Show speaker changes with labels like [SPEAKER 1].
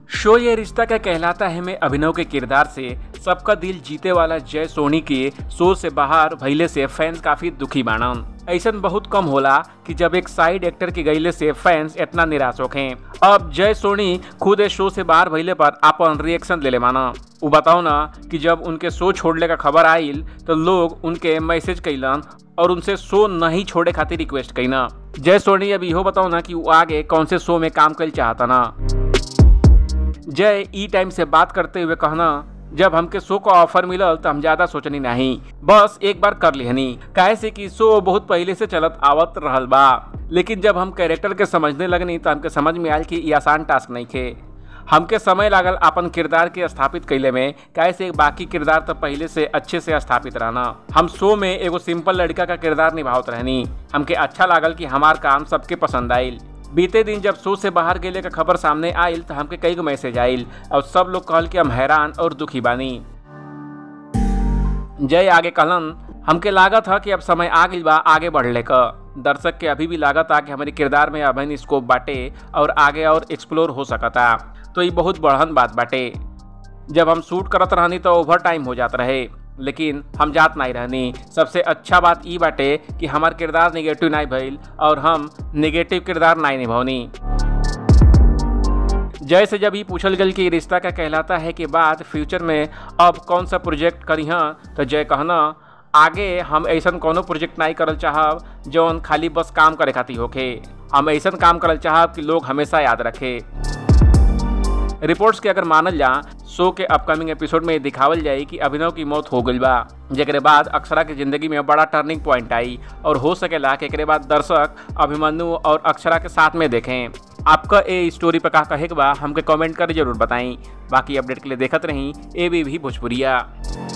[SPEAKER 1] शो ये रिश्ता क्या कहलाता है में अभिनव के किरदार से सबका दिल जीते वाला जय सोनी के शो से बाहर भइले से फैंस काफी दुखी बाणन। ऐसन बहुत कम होला कि जब एक साइड एक्टर के गईले से फैंस इतना निराश होखे। अब जय सोनी खुद इस शो से बाहर भइले पर अपन रिएक्शन ले माना। वो बताओ ना कि जब उनके शो छोड़ने का खबर आइल तो लोग उनके मैसेज कैलन और उनसे शो नहीं छोड़े खातिर रिक्वेस्ट कैना। जय सोनी अब इहो बताओ ना कि वो आगे कौन से शो में काम कर चाहता ना। जय ई टाइम से बात करते हुए कहना, जब हमके शो का ऑफर मिलल तो हम ज्यादा सोचनी नहीं, बस एक बार कर लिहनी, काहे से कि शो बहुत पहले से चलत आवत रहल बा। लेकिन जब हम कैरेक्टर के समझने लगनी तो हमके समझ में आयल कि ये आसान टास्क नहीं थे। हमके समय लागल अपन किरदार के स्थापित कैले में, काहे से बाकी किरदार तो पहले से अच्छे से स्थापित रहना। हम शो में एगो सिंपल लड़का का किरदार निभावत रहनी। हमके अच्छा लागल कि हमार काम सबके पसंद आयल। बीते दिन जब शो से बाहर गेले का खबर सामने आयल तो हमके कई गो मैसेज आयल और सब लोग कहल कि हम हैरान और दुखी बानी। जय आगे कहलन, हमके लागत है कि अब समय आ गइल बा आगे बढ़ले का। दर्शक के अभी भी लागत आ कि हमारे किरदार में अभिनय स्कोप बाटे और आगे और एक्सप्लोर हो सकता, तो ये बहुत बढ़न बात बाटे। जब हम शूट करत रहनी तो ओवर टाइम हो जात रहे, लेकिन हम जात नहीं रहनी। सबसे अच्छा बात ई बाटे कि हमार किरदार नेगेटिव नहीं भइल और हम नेगेटिव किरदार नहीं निभावनी। जय से जब ये पूछल गल कि रिश्ता क्या कहलाता है के बाद फ्यूचर में अब कौन सा प्रोजेक्ट करी हाँ, तो जय कहना, आगे हम ऐसा कोनो प्रोजेक्ट नहीं करल चाहब जौन खाली बस काम करे खातिर होखे। हम ऐसा काम करल चाहब कि लोग हमेशा याद रखे। रिपोर्ट्स के अगर मानल जा, शो के अपकमिंग एपिसोड में दिखावल जाए कि अभिनव की मौत हो गई बा, जेकरे बाद अक्षरा की जिंदगी में बड़ा टर्निंग पॉइंट आई और हो सकेला कि एकरे बाद दर्शक अभिमन्यु और अक्षरा के साथ में देखें। आपका ये स्टोरी पर का कहे के बा हमके कमेंट कर जरूर बताएं। बाकी अपडेट के लिए देखत रहीं ABV भोजपुरिया।